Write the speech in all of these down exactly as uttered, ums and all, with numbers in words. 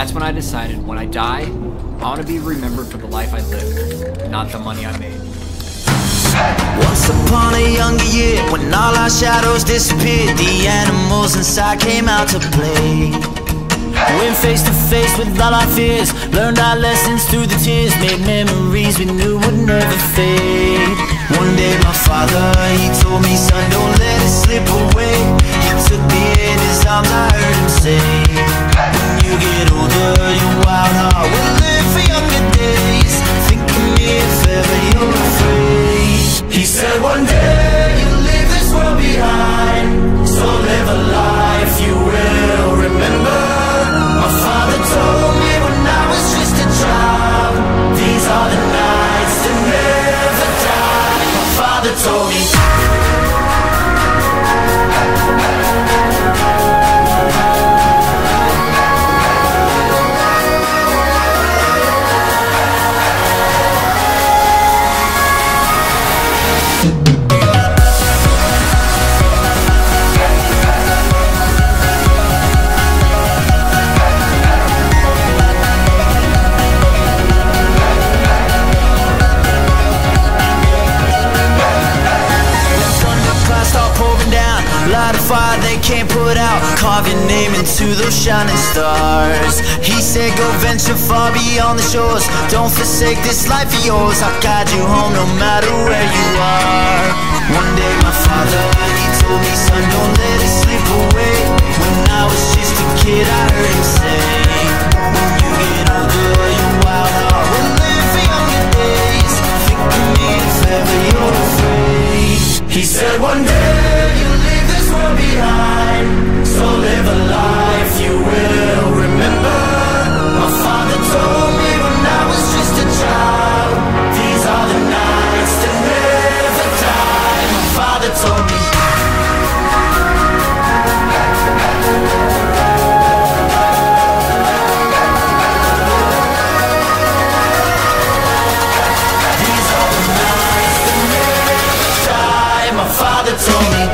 that's when I decided, when I die, I want to be remembered for the life I lived, not the money I made. Once upon a younger year, when all our shadows disappeared, the animals inside came out to play. Went face to face with all our fears, learned our lessons through the tears, made memories we knew would never fade. One day my father, he told me, son, don't let it slip away. He took me in his arms, I heard him say, when you get older, your wild heart will live for younger days. Think of me if ever you're afraid. He said one day you'll leave this world behind, so live a life you will remember. My father told me when I was just a child, these are the nights that never die. My father told me. Light a fire they can't put out, carve your name into those shining stars. He said go venture far beyond the shores, don't forsake this life of yours. I'll guide you home no matter where you are. One day my father, he told me, son, don't let it slip away. When I was just a kid I heard him say, when you get older your wild heart will live for younger days. Think of me if ever you're afraid. He said one day you'll leave this world behind, so live a life you will remember. My father told me when I was just a child, these are the nights that never die. My father told me. These are the nights that never die. My father told me.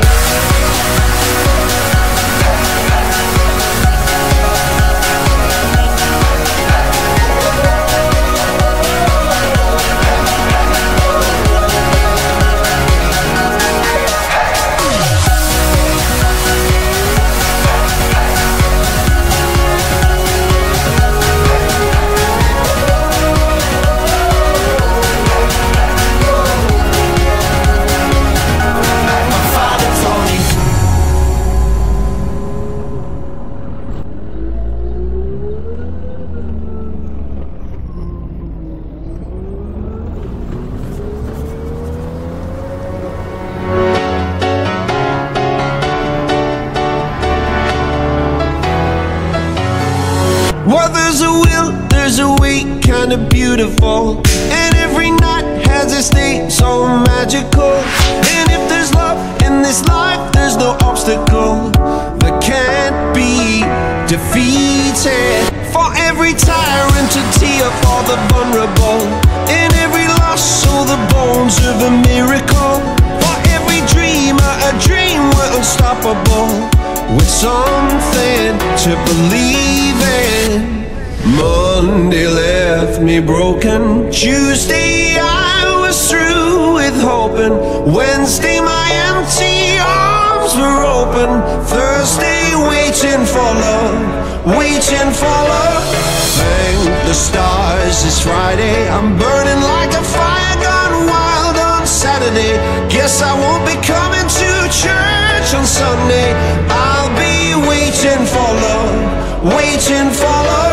Well, there's a will, there's a way, kinda beautiful, and every night has its day so magical. And if there's love in this life, there's no obstacle that can't be defeated. For every tyrant to tear for the vulnerable, in every loss, all the bones of a miracle. For every dreamer, a dream we're unstoppable, with something to believe in. Monday left me broken, Tuesday I was through with hoping, Wednesday my empty arms were open, Thursday waiting for love, waiting for love. Thank the stars it's Friday, I'm burning like a fire gone wild on Saturday. Guess I won't be coming to church on Sunday. I'll be waiting for love, waiting for love.